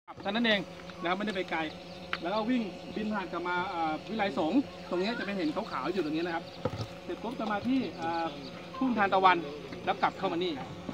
เท่านั้นเองนะครับไม่ได้ไปไกลแล้วก็วิ่งบินผ่านกลับมาวิไลสงฆ์ตรงนี้จะไปเห็นขาวๆอยู่ตรงนี้นะครับเสร็จปุ๊บจะมาที่ทุ่งทานตะวันแล้วกลับเข้ามานี่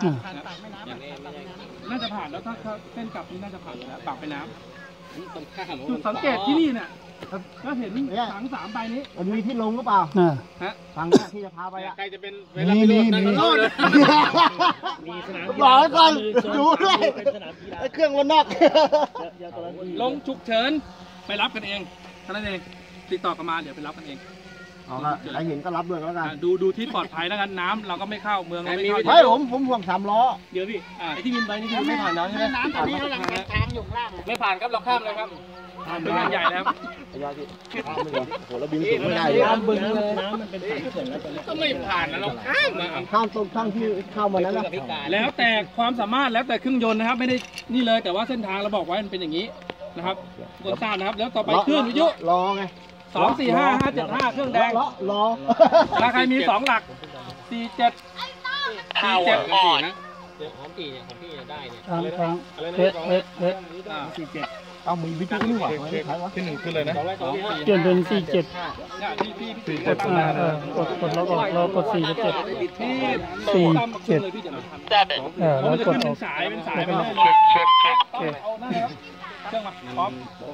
น่าจะผ่านแล้วถ้าเส้นกลับนี่น่าจะผ่านแล้วปากไปน้ำจุดสังเกตที่นี่เนี่ยก็เห็นถัง3 ใบนี้มันมีที่ลงหรือเปล่าถังที่จะพาไปอ่ะใครจะเป็นเวลาพิโรจน์นั่นก็เลยมีสนามบอกก่อนดูด้วยเครื่องวันนอกลงฉุกเฉินไปรับกันเองเท่านั้นเองติดต่อกันมาเดี๋ยวไปรับกันเองใครเห็นก็รับด้วยแล้วกันดูที่ปลอดภัยแล้วกันน้ำเราก็ไม่เข้าเมืองเราไม่เข้าไม่ผมห่วง3 ล้อเดี๋ยวพี่ไอ้ที่บินไปนี่คือไม่ผ่านน้ำใช่ไหมน้ำตอนนี้เรายังเป็นทางอยู่ล่างไม่ผ่านครับเราข้ามเลยครับเป็นงานใหญ่แล้วโอ้โหเราบินสูงไม่ได้น้ำมันเป็นสายเขื่อนแล้วก็ไม่ผ่านนะเราข้ามตรงช่องที่เข้ามาแล้วนะแล้วแต่ความสามารถแล้วแต่เครื่องยนต์นะครับไม่ได้นี่เลยแต่ว่าเส้นทางเราบอกไว้มันเป็นอย่างนี้นะครับกดทราบนะครับแล้วต่อไปเครื่องวิทยุรอไง 2 4 5 5 7 5เครื่องแดงรอราคามี2 หลัก47 อ่อนนะของพี่เนี่ยของพี่ได้เนี่ย 47เอามีวิทยุนี่หว่าที่1ขึ้นเลยนะเปลี่ยนเป็น47กดแล้วก็เรากด47 แล้วกดสายเป็นสายไปเลยเครื่องมาพร้อม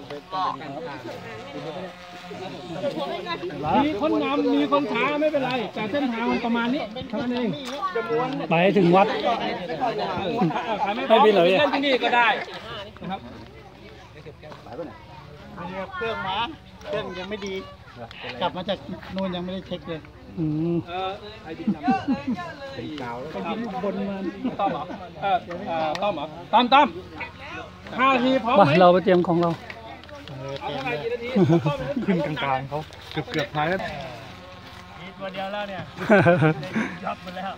มีคนนำมีคนช้าไม่เป็นไรแต่เส้นทางประมาณนี้เท่านั้นเองไปถึงวัดไม่เป็นไรเล่นที่นี่ก็ได้นะครับเครื่องม้าเครื่องยังไม่ดีกลับมาจากนู่นยังไม่ได้เช็คเลยไอ้บินนำเป็นกาวแล้วบนมันต้อมเหรอต้อมเหรอต้อม5 นาทีพร้อมไหมเราไปเตรียมของเราขึ้นกลางๆเขาเกือบท้ายแล้วมีตัวเดียวแล้วเนี่ยยับไปแล้ว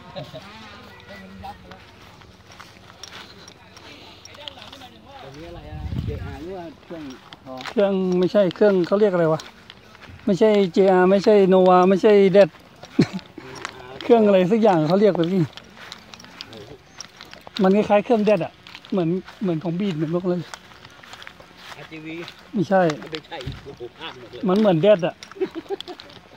เครื่องไม่ใช่เครื่องเขาเรียกอะไรวะไม่ใช่ JR ไม่ใช่โนวาไม่ใช่เด็ดเครื่องอะไรสักอย่างเขาเรียกแบบนี้มันคล้ายๆเครื่องเด็ดอ่ะเหมือนของบีดเหมือนพวกเลยไม่ใช่มันเหมือนเด็ดอ่ะ